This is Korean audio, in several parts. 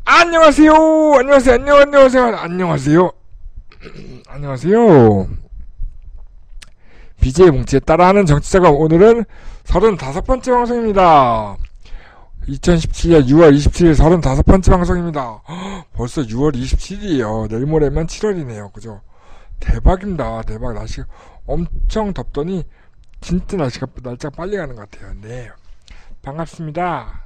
안녕하세요. 안녕하세요. 안녕하세요. BJ 뭉치에 따라하는 정치자가 오늘은 35번째 방송입니다. 2017년 6월 27일 35번째 방송입니다. 벌써 6월 27일이에요. 내일 모레면 7월이네요. 그죠? 대박입니다. 대박. 날씨가 엄청 덥더니 진짜 날짜가 빨리 가는 것 같아요. 네. 반갑습니다.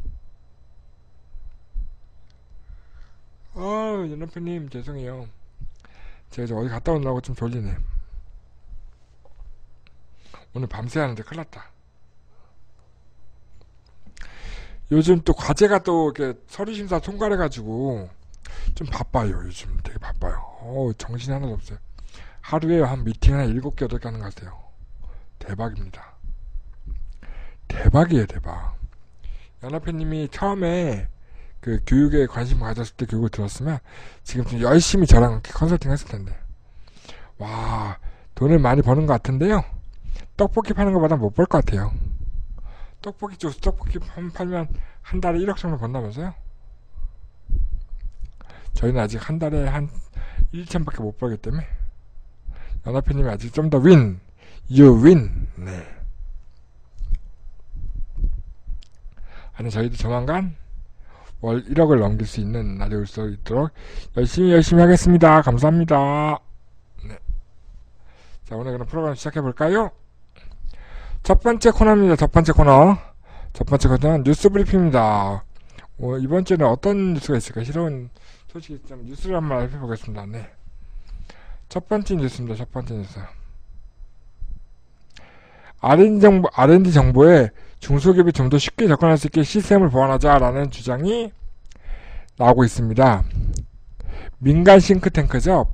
연합회님 죄송해요. 제가 어디 갔다 오느라고 좀 졸리네. 오늘 밤새 하는데 큰일 났다. 요즘 또 과제가 또 이렇게 서류심사 통과를 해가지고 좀 바빠요. 요즘 되게 바빠요. 정신이 하나도 없어요. 하루에 한 미팅 한 7개 8개 하는 것 같아요. 대박입니다. 대박이에요. 대박. 연합회님이 처음에 그 교육에 관심 가졌을 때 교육을 들었으면 지금 좀 열심히 저랑 컨설팅 했을 텐데. 와, 돈을 많이 버는 것 같은데요. 떡볶이 파는 것보다 못 벌 것 같아요. 떡볶이 팔면 한 달에 1억 정도 번다면서요? 저희는 아직 한 달에 한 1천밖에 못 벌기 때문에 연합회님이 아직 좀 더 윈. You win. 네. 아니 저희도 조만간 월 1억을 넘길 수 있는 날이 올 수 있도록 열심히 하겠습니다. 감사합니다. 네. 자, 오늘 그럼 프로그램 시작해볼까요? 첫 번째 코너입니다. 첫 번째 코너는 뉴스 브리핑입니다. 이번 주에는 어떤 뉴스가 있을까? 새로운 소식이 좀 뉴스를 한번 살펴보겠습니다. 네. 첫 번째 뉴스입니다. 첫 번째 뉴스. R&D 정보에 중소기업이 좀 더 쉽게 접근할 수 있게 시스템을 보완하자라는 주장이 나오고 있습니다. 민간 싱크탱크죠.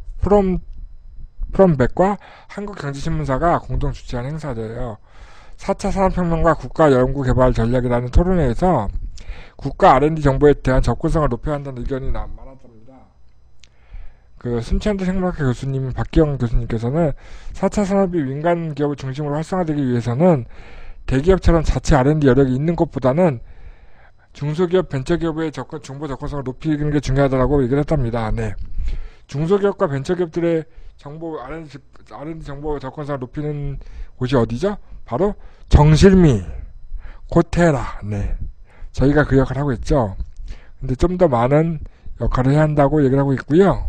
프롬백과 한국경제신문사가 공동 주최한 행사예요. 4차 산업혁명과 국가연구개발 전략이라는 토론회에서 국가 R&D 정보에 대한 접근성을 높여야 한다는 의견이 많았답니다. 그 순천대 생물학회 교수님 박기영 교수님께서는 4차 산업이 민간 기업을 중심으로 활성화되기 위해서는 대기업처럼 자체 R&D 여력이 있는 것보다는 중소기업, 벤처기업의 정보 접근성을 높이는 게 중요하다고 얘기를 했답니다. 네. 중소기업과 벤처기업들의 R&D 정보 접근성을 높이는 곳이 어디죠? 바로 정실미, 코테라. 네. 저희가 그 역할을 하고 있죠. 근데 좀 더 많은 역할을 해야 한다고 얘기를 하고 있고요.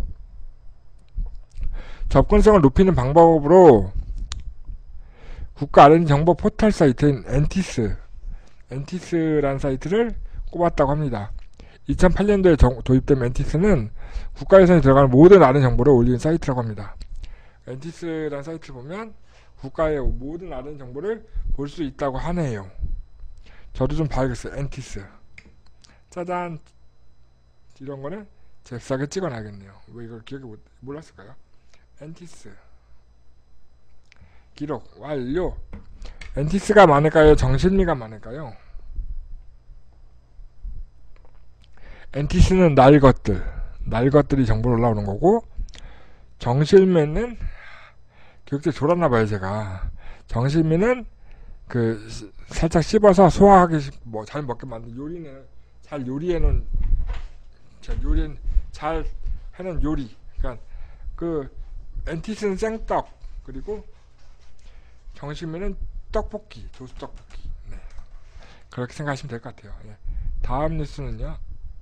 접근성을 높이는 방법으로 국가 R&D 정보 포털 사이트인 엔티스라는 사이트를 꼽았다고 합니다. 2008년도에 도입된 엔티스는 국가 예산이 들어가는 모든 R&D 정보를 올리는 사이트라고 합니다. 엔티스라는 사이트를 보면 국가의 모든 R&D 정보를 볼 수 있다고 하네요. 저도 좀 봐야겠어요. 엔티스. 짜잔. 이런 거는 잽싸게 찍어놔야겠네요. 왜 이걸 몰랐을까요? 엔티스. 기록 완료. 엔티스가 많을까요? 정실미가 많을까요? 엔티스는 날것들이 정보로 올라오는 거고, 정실미는 교육제 졸았나봐요 제가. 정실미는 살짝 씹어서 소화하기 잘 먹게 만든 잘 해놓은 요리. 그러니까 엔티스는 생떡, 그리고 정실미는 떡볶이, 도수떡볶이. 네. 그렇게 생각하시면 될 것 같아요. 네. 다음 뉴스는요.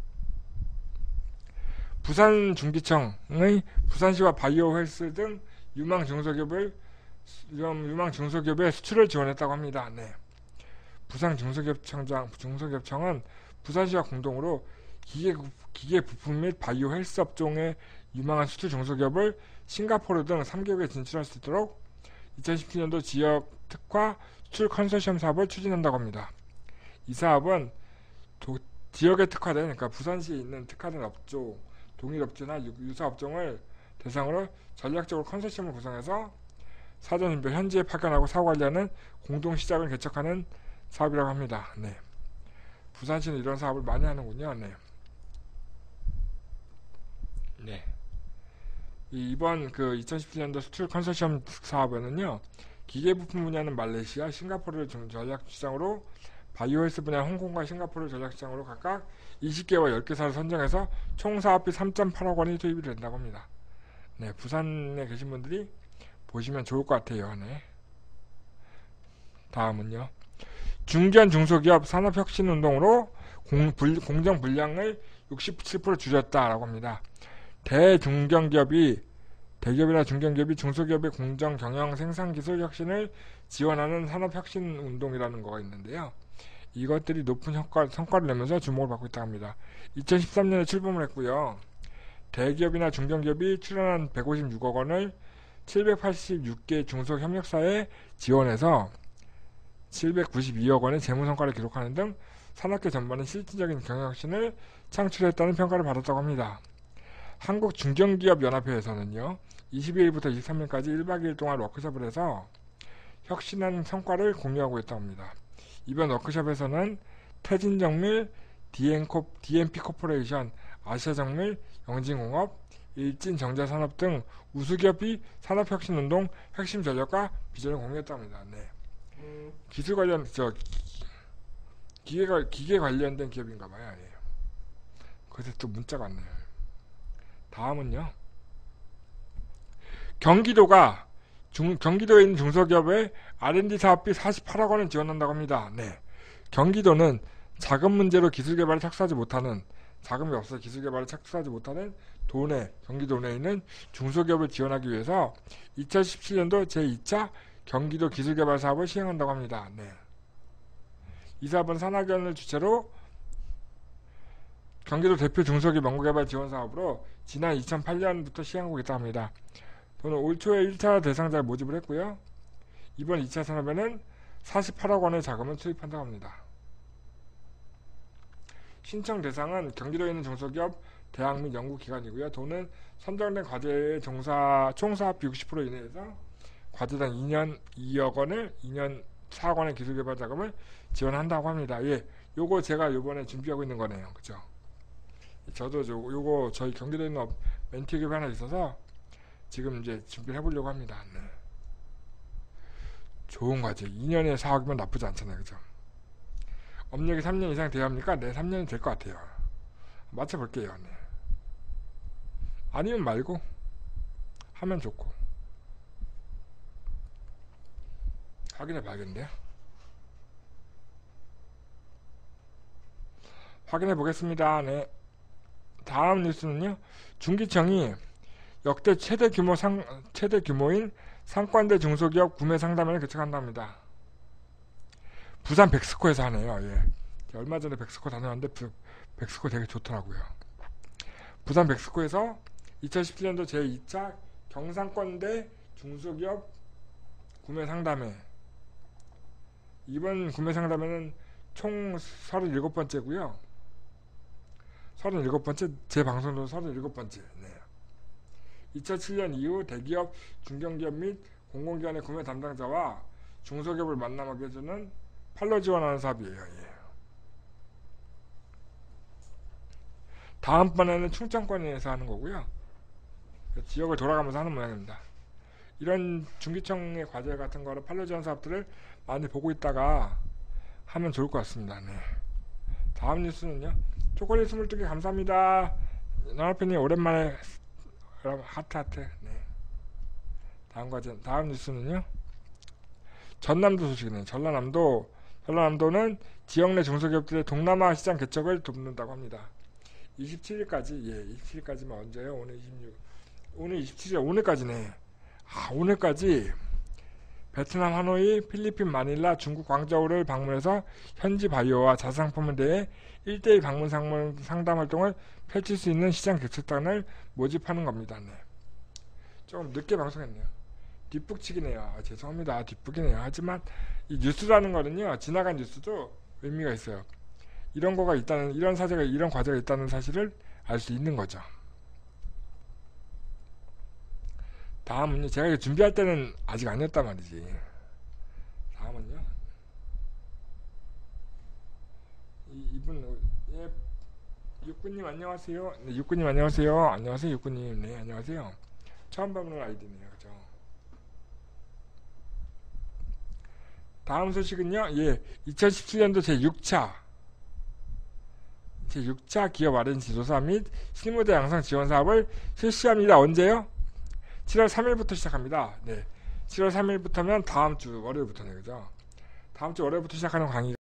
부산중기청의 부산시와 바이오헬스 등 유망 중소기업의 수출을 지원했다고 합니다. 네. 중소기업청은 부산시와 공동으로 기계 부품 및 바이오 헬스 업종의 유망한 수출 중소기업을 싱가포르 등 3개국에 진출할 수 있도록 2017년도 지역 특화 수출 컨소시엄 사업을 추진한다고 합니다. 이 사업은 지역에 특화된, 그러니까 부산시에 있는 특화된 업종, 동일업체나 유사 업종을 대상으로 전략적으로 컨소시엄을 구성해서 사전인별 현지에 파견하고 사후관리하는 공동시장을 개척하는 사업이라고 합니다. 네. 부산시는 이런 사업을 많이 하는군요. 네. 네. 이번 2017년도 수출 컨소시엄 사업에는요, 기계부품 분야는 말레이시아, 싱가포르를 전략 시장으로 바이오헬스 분야 홍콩과 싱가포르 전략시장으로 각각 20개와 10개사를 선정해서 총 사업비 3.8억 원이 투입이 된다고 합니다. 네, 부산에 계신 분들이 보시면 좋을 것 같아요. 네. 다음은요. 중견 중소기업 산업혁신운동으로 공정 분량을 67% 줄였다라고 합니다. 대기업이나 중견기업이 중소기업의 공정 경영 생산 기술 혁신을 지원하는 산업혁신 운동이라는 거가 있는데요. 이것들이 높은 성과를 내면서 주목을 받고 있다고 합니다. 2013년에 출범을 했고요. 대기업이나 중견기업이 출연한 156억 원을 786개 중소협력사에 지원해서 792억 원의 재무성과를 기록하는 등 산업계 전반의 실질적인 경영혁신을 창출했다는 평가를 받았다고 합니다. 한국중견기업연합회에서는요. 22일부터 23일까지 1박 2일 동안 워크숍을 해서 혁신한 성과를 공유하고 있다고 합니다. 이번 워크숍에서는 태진정밀, DMP 코퍼레이션, 아시아정밀, 영진공업, 일진정자산업 등 우수기업이 산업혁신운동 핵심 전략과 비전을 공유했다고 합니다. 네. 기술 관련, 기계 관련된 기업인가봐요. 예. 그래서 또 문자가 왔네요. 다음은요. 경기도에 있는 중소기업의 R&D 사업비 48억 원을 지원한다고 합니다. 네. 경기도는 자금 문제로 기술개발을 착수하지 못하는, 자금이 없어 기술개발을 착수하지 못하는 경기도 내에 있는 중소기업을 지원하기 위해서 2017년도 제2차 경기도 기술개발 사업을 시행한다고 합니다. 네. 이 사업은 산학연을 주체로 경기도 대표 중소기업 연구개발 지원 사업으로 지난 2008년부터 시행하고 있다고 합니다. 또는 올 초에 1차 대상자를 모집을 했고요. 이번 2차 산업에는 48억 원의 자금을 투입한다고 합니다. 신청 대상은 경기도에 있는 중소기업, 대학 및 연구기관이고요. 돈은 선정된 과제의 총 사업비 60% 이내에서 과제당 2년 2억 원을 2년 4억 원의 기술개발 자금을 지원한다고 합니다. 예, 요거 제가 요번에 준비하고 있는 거네요. 그죠? 저도 요거 저희 경기도에 있는 멘티 기업이 하나 있어서 지금 이제 준비를 해보려고 합니다. 네. 좋은 과제. 2년에 4억이면 나쁘지 않잖아요. 그죠? 업력이 3년 이상 돼야 합니까? 네, 3년이 될 것 같아요. 맞춰볼게요. 네. 아니면 말고 하면 좋고. 확인해 봐야겠는데요. 확인해 보겠습니다. 네. 다음 뉴스는요. 중기청이 역대 최대 규모인 상권대 중소기업 구매 상담회를 개최한답니다. 부산 백스코에서 하네요. 예. 얼마 전에 백스코 다녀왔는데 백스코 되게 좋더라고요. 부산 백스코에서 2017년도 제2차 경상권대 중소기업 구매 상담회. 이번 구매 상담회는 총 37번째고요. 37번째, 제 방송도 37번째. 네. 2007년 이후 대기업, 중견기업 및 공공기관의 구매 담당자와 중소기업을 만남하게 해주는 팔로 지원하는 사업이에요. 예. 다음번에는 충청권에서 하는 거고요. 지역을 돌아가면서 하는 모양입니다. 이런 중기청의 과제 같은 거를 팔로 지원 사업들을 많이 보고 있다가 하면 좋을 것 같습니다. 네. 다음 뉴스는요. 초콜릿 22개 감사합니다. 나라팬님 오랜만에 하트. 네. 다음 뉴스는요. 전남도 소식이네요. 전라남도는 지역 내 중소기업들의 동남아 시장 개척을 돕는다고 합니다. 27일까지만 언제요? 오늘 27일, 오늘까지네. 오늘까지 베트남 하노이, 필리핀 마닐라, 중국 광저우를 방문해서 현지 바이오와 자사상품에 대해 1대1 방문 상담 활동을 펼칠 수 있는 시장 개척단을 모집하는 겁니다. 네. 조금 늦게 방송했네요. 뒷북치기네요. 죄송합니다. 뒷북이네요. 하지만 이 뉴스라는 거는요, 지나간 뉴스도 의미가 있어요. 이런 과제가 있다는 사실을 알 수 있는 거죠. 다음은요, 제가 이거 준비할 때는 아직 아니었단 말이지. 다음은요, 이분, 예, 육군님 안녕하세요. 네, 육군님 안녕하세요. 안녕하세요, 육군님. 네, 안녕하세요. 처음 뵙는 아이디네요. 그죠? 다음 소식은요, 2017년도 제6차 기업 R&D 조사 및 실무자 양성 지원 사업을 실시합니다. 언제요? 7월 3일부터 시작합니다. 네. 7월 3일부터면 다음 주 월요일부터네, 그죠? 다음 주 월요일부터 시작하는 강의